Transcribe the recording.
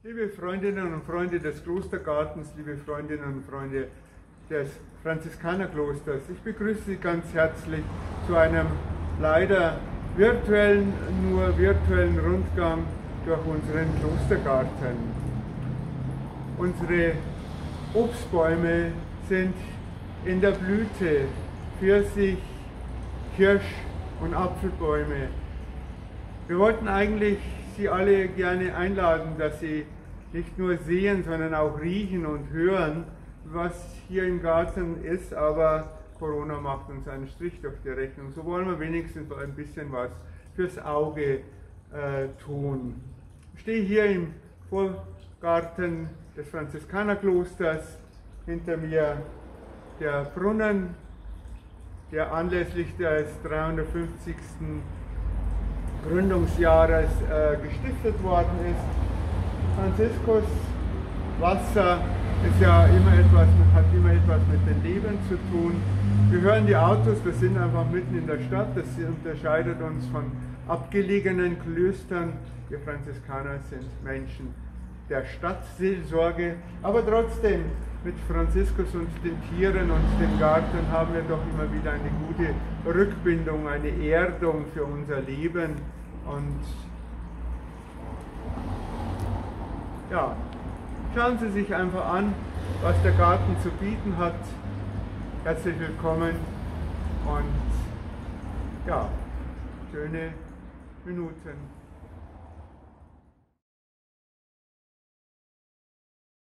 Liebe Freundinnen und Freunde des Klostergartens, liebe Freundinnen und Freunde des Franziskanerklosters, ich begrüße Sie ganz herzlich zu einem leider nur virtuellen Rundgang durch unseren Klostergarten. Unsere Obstbäume sind in der Blüte, Pfirsich, Kirsch- und Apfelbäume. Wir wollten eigentlich Sie alle gerne einladen, dass Sie nicht nur sehen, sondern auch riechen und hören, was hier im Garten ist, aber Corona macht uns einen Strich durch die Rechnung. So wollen wir wenigstens ein bisschen was fürs Auge tun. Ich stehe hier im Vorgarten des Franziskanerklosters, hinter mir der Brunnen, der anlässlich des 350. Gründungsjahres gestiftet worden ist. Franziskus Wasser ist ja hat immer etwas mit dem Leben zu tun. Wir hören die Autos, wir sind einfach mitten in der Stadt, das unterscheidet uns von abgelegenen Klöstern. Wir Franziskaner sind Menschen der Stadtseelsorge, aber trotzdem mit Franziskus und den Tieren und dem Garten haben wir doch immer wieder eine gute Rückbindung, eine Erdung für unser Leben. Und ja, schauen Sie sich einfach an, was der Garten zu bieten hat. Herzlich willkommen und ja, schöne Minuten.